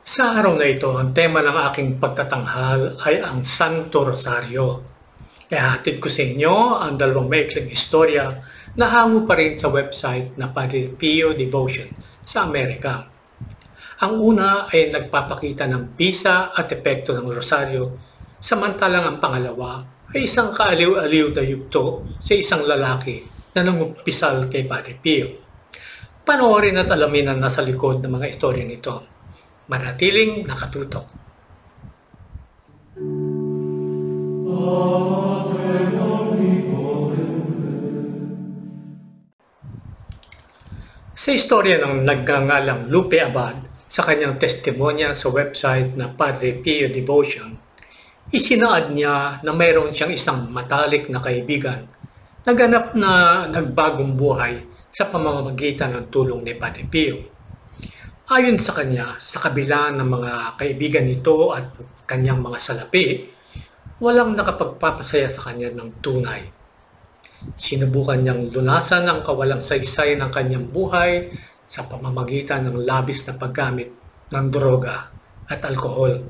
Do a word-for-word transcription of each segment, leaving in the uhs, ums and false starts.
Sa araw na ito, ang tema ng aking pagtatanghal ay ang Santo Rosario. Ihahatid ko sa inyo ang dalawang maikling istorya na hango pa rin sa website na Padre Pio Devotion sa Amerika. Ang una ay nagpapakita ng bisa at epekto ng Rosario, samantalang ang pangalawa ay isang kaaliw-aliw na yugto sa isang lalaki na nangumpisal kay Padre Pio. Panoorin at alamin ang nasa likod ng mga istoryang ito. Manatiling nakatutok. Sa istorya ng nagngangalang Lupe Abad, sa kanyang testimonya sa website na Padre Pio Devotion, isinaad niya na mayroon siyang isang matalik na kaibigan na ganap na nagbagong buhay sa pamamagitan ng tulong ni Padre Pio. Ayon sa kanya, sa kabila ng mga kaibigan nito at kanyang mga salapi, walang nakapagpapasaya sa kanya ng tunay. Sinubukan niyang lunasan ang kawalang saysay ng kanyang buhay sa pamamagitan ng labis na paggamit ng droga at alkohol.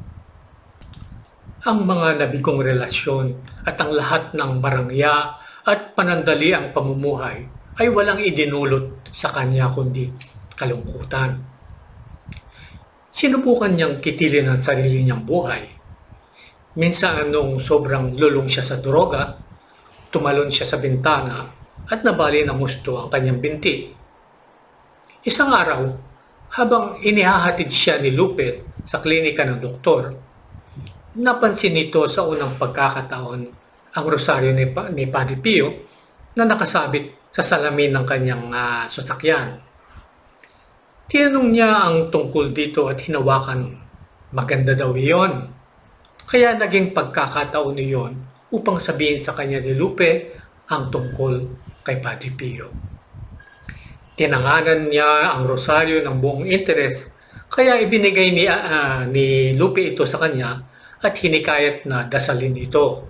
Ang mga nabigong relasyon at ang lahat ng marangya at panandali ang pamumuhay ay walang idinulot sa kanya kundi kalungkutan. Sinubukan niyang kitilin ang sarili niyang buhay. Minsan nung sobrang lulong siya sa droga, tumalon siya sa bintana at nabali ng gusto ang kanyang binti. Isang araw, habang inihahatid siya ni Lupe sa klinika ng doktor, napansin nito sa unang pagkakataon ang rosaryo ni, pa- ni Padre Pio na nakasabit sa salamin ng kanyang uh, sasakyan. Tinanong niya ang tungkol dito at hinawakan, maganda daw iyon. Kaya naging pagkakataon niyon upang sabihin sa kanya ni Lupe ang tungkol kay Padre Pio. Tinanganan niya ang rosaryo ng buong interes, kaya ibinigay ni, uh, ni Lupe ito sa kanya at hinikayat na dasalin ito.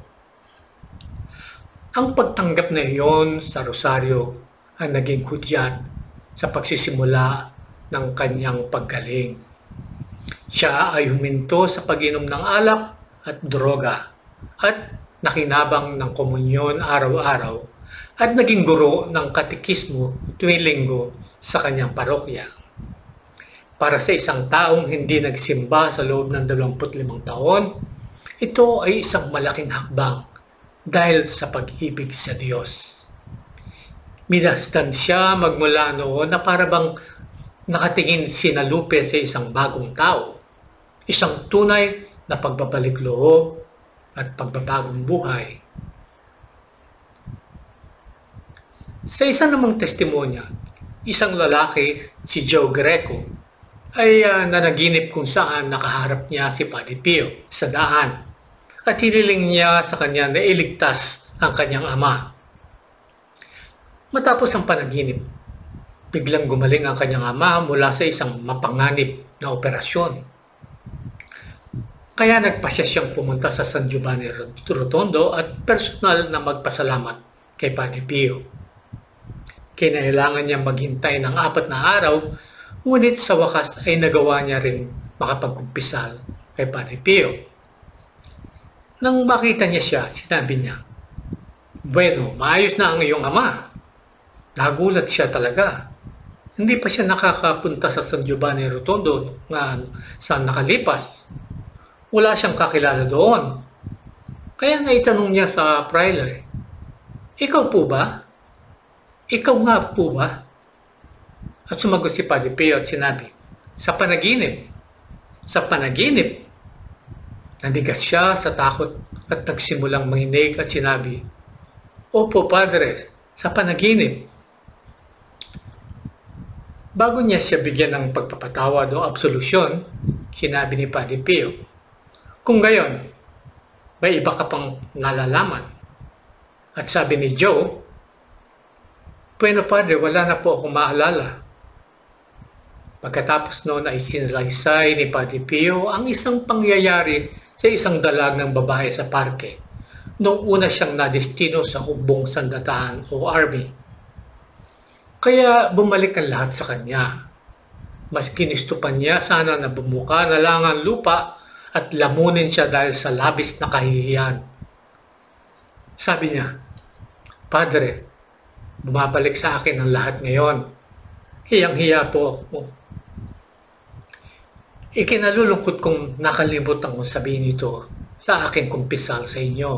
Ang pagtanggap na iyon sa rosaryo ang naging hudyat sa pagsisimula ng kanyang paggaling. Siya ay huminto sa pag-inom ng alak at droga at nakinabang ng komunyon araw-araw at naging guro ng katekismo tuwing linggo sa kanyang parokya. Para sa isang taong hindi nagsimba sa loob ng dalawampu't limang taon, ito ay isang malaking hakbang dahil sa pag-ibig sa Diyos. Minasdan siya magmula noon na para bang nakatingin sina Lupe sa isang bagong tao, isang tunay na pagbabalik loob at pagbabagong buhay. Sa isa namang testimonya, isang lalaki, si Joe Greco, ay uh, nanaginip kung saan nakaharap niya si Padre Pio sa daan at hiniling niya sa kanya na iligtas ang kanyang ama. Matapos ang panaginip, biglang gumaling ang kanyang ama mula sa isang mapanganib na operasyon. Kaya nagpasya siyang pumunta sa San Giovanni Rotondo at personal na magpasalamat kay Padre Pio. Kinailangan niya maghintay ng apat na araw, ngunit sa wakas ay nagawa niya rin makapagkumpisal kay Padre Pio. Nang makita niya siya, sinabi niya, "Bueno, maayos na ang iyong ama." Nagulat siya talaga. Hindi pa siya nakakapunta sa San Giovanni Rotondo nga saan nakalipas. Wala siyang kakilala doon. Kaya naitanong niya sa praile, "Ikaw po ba? Ikaw nga po ba?" At sumagot si Padre Pio at sinabi, "Sa panaginip." Sa panaginip. Nandigas siya sa takot at nagsimulang manginig at sinabi, "Opo, Padre, sa panaginip." Bago niya siya bigyan ng pagpapatawad o absolusyon, sinabi ni Padre Pio, "Kung gayon, may iba ka pang nalalaman." At sabi ni Joe, "Bueno, Padre, wala na po akong maalala." Pagkatapos noon ay sinalaysay ni Padre Pio ang isang pangyayari sa isang dalagang babae sa parke, noong una siyang nadestino sa hukbong sandataan o army. Kaya bumalik ang lahat sa kanya. Mas ginusto pa niya sana na bumuka na lang ang lupa at lamunin siya dahil sa labis na kahihiyan. Sabi niya, "Padre, bumabalik sa akin ang lahat ngayon. Hiyang-hiya po ako. Ikinalulungkot kong nakalimutan kong sabihin ito sa aking kumpisal sa inyo."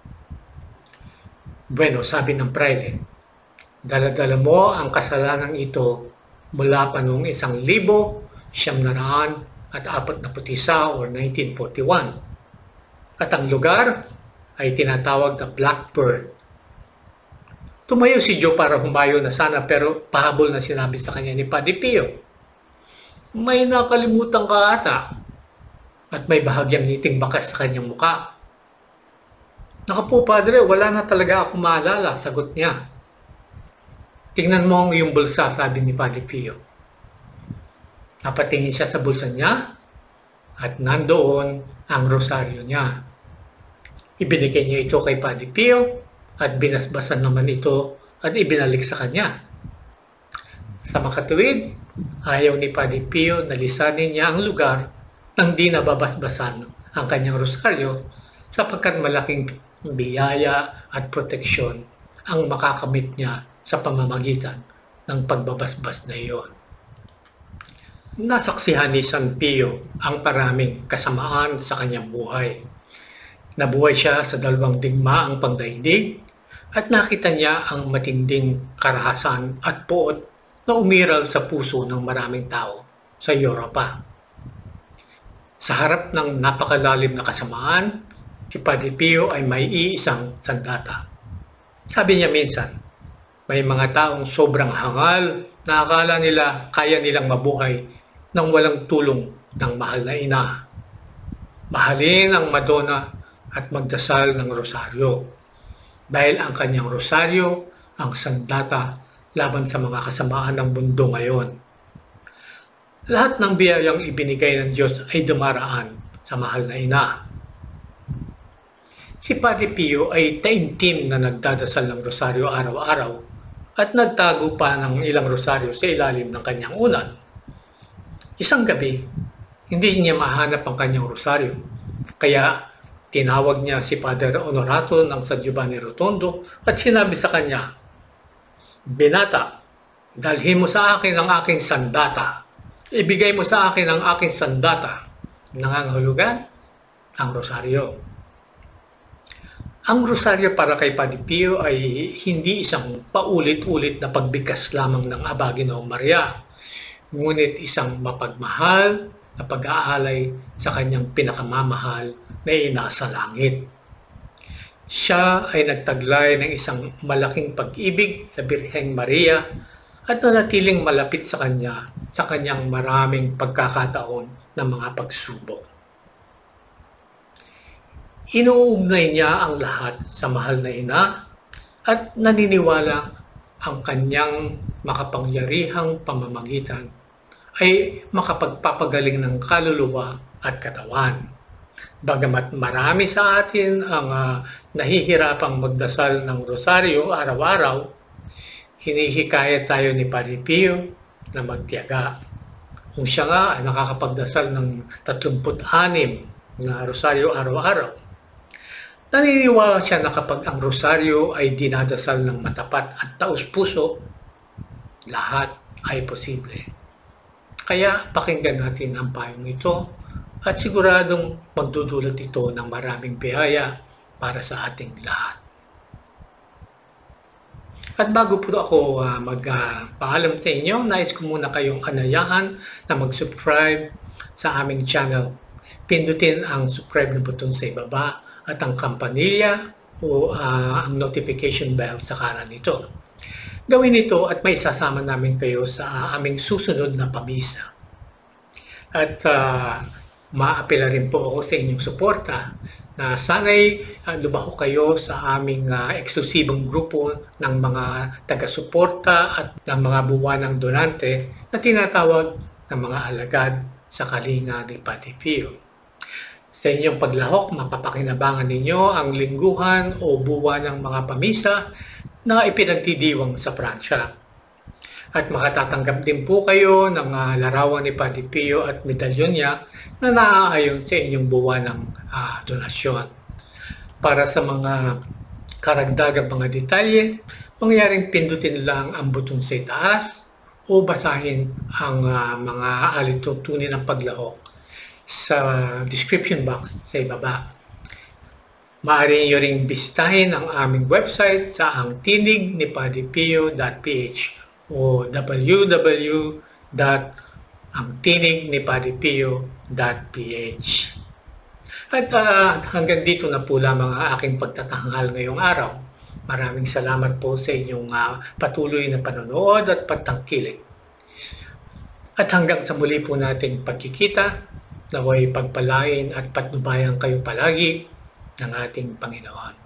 Bueno, sabi ng praile, "Dala-dala mo ang kasalanang ito mula pa noong isang libo, siyam na raan at apat na putisa or nineteen forty-one. At ang lugar ay tinatawag na Blackbird." Tumayo si Joe para humayo na sana pero pahabol na sinabi sa kanya ni Padre Pio, "May nakalimutan ka ata." At may bahagyang ngiting bakas sa kanyang muka. "Naku po, Padre, wala na talaga ako maalala," sagot niya. "Tingnan mo ang iyong bulsa," sabi ni Padre Pio. Napatingin siya sa bulsa niya at nandoon ang rosaryo niya. Ibinigay niya ito kay Padre Pio at binasbasan naman ito at ibinalik sa kanya. Sa makatuwid, ayaw ni Padre Pio na lisanin niya ang lugar nang di nababasbasan ang kanyang rosaryo sapagkat malaking biyaya at proteksyon ang makakamit niya sa pamamagitan ng pagbabasbas na iyon. Nasaksihan ni San Pio ang maraming kasamaan sa kanyang buhay. Nabuhay siya sa dalawang digmaang pagdaigdig at nakita niya ang matinding karahasan at puot na umiral sa puso ng maraming tao sa Europa. Sa harap ng napakalalim na kasamaan, si Padre Pio ay may iisang sandata. Sabi niya minsan, may mga taong sobrang hangal na akala nila kaya nilang mabuhay nang walang tulong ng mahal na ina. Mahalin ang Madonna at magdasal ng rosaryo. Dahil ang kanyang rosaryo ang sandata laban sa mga kasamaan ng mundo ngayon. Lahat ng biyayang ibinigay ng Diyos ay dumaraan sa mahal na ina. Si Padre Pio ay taimtim na nagdadasal ng rosaryo araw-araw at nagtago pa ng ilang rosaryo sa ilalim ng kanyang unan. Isang gabi, hindi niya mahanap ang kanyang rosaryo, kaya tinawag niya si Padre Honorato ng San Giovanni Rotondo at sinabi sa kanya, "Binata, dalhin mo sa akin ang aking sandata. Ibigay mo sa akin ang aking sandata." Nangangahulugan ang rosaryo. Ang rosaryo para kay Padre Pio ay hindi isang paulit-ulit na pagbigkas lamang ng Aba Ginoong Maria, ngunit isang mapagmahal na pag-aalay sa kanyang pinakamamahal na ina sa langit. Siya ay nagtaglay ng isang malaking pag-ibig sa Birheng Maria at nanatiling malapit sa kanya sa kanyang maraming pagkakataon ng mga pagsubok. Inuugnay niya ang lahat sa mahal na ina at naniniwala ang kanyang makapangyarihang pamamagitan ay makapagpapagaling ng kaluluwa at katawan. Bagamat marami sa atin ang uh, nahihirapang magdasal ng rosaryo araw-araw, hinihikayat tayo ni Padre Pio na magtiyaga. Kung siya nga ay nakakapagdasal ng tatlumput anim na rosaryo araw-araw, naniniwala siya na kapag ang rosaryo ay dinadasal ng matapat at taus-puso, lahat ay posible. Kaya pakinggan natin ang payong ito at siguradong magdudulot ito ng maraming biyaya para sa ating lahat. At bago po ako uh, magpaalam uh, sa inyo, nais ko muna kayong anayahan na mag-subscribe sa aming channel. Pindutin ang subscribe na button sa ibaba at ang kampanilya o uh, ang notification bell sa kanan nito. Gawin ito at may sasama namin kayo sa aming susunod na pamisa. At uh, maapela rin po ako sa inyong suporta na sana'y uh, lumaho kayo sa aming uh, eksklusibong grupo ng mga taga-suporta at ng mga buwanang donante na tinatawag ng mga alagad sa kalinga ni Padre Pio. Sa inyong paglahok, mapapakinabangan ninyo ang lingguhan o buwan ng mga pamisa na ipinagdidiwang sa Pransya. At makatatanggap din po kayo ng uh, larawan ni Padre Pio at medalyon niya na naaayon sa inyong buwanang uh, donasyon. Para sa mga karagdagang mga detalye, mangyaring pindutin lang ang button sa itaas o basahin ang uh, mga alituntunin ng paglahok sa description box sa ibaba. Maaari nyo ring bisitahin ang aming website sa ang tinig ni padre pio dot p h o w w w dot ang tinig ni padre pio dot p h. At uh, hanggang dito na po lamang ang aking pagtatanghal ngayong araw. Maraming salamat po sa inyong uh, patuloy na panonood at pagtangkilik. At hanggang sa muli po nating pagkikita, naway pagpalain at patnubayan kayo palagi ng ating Panginoon.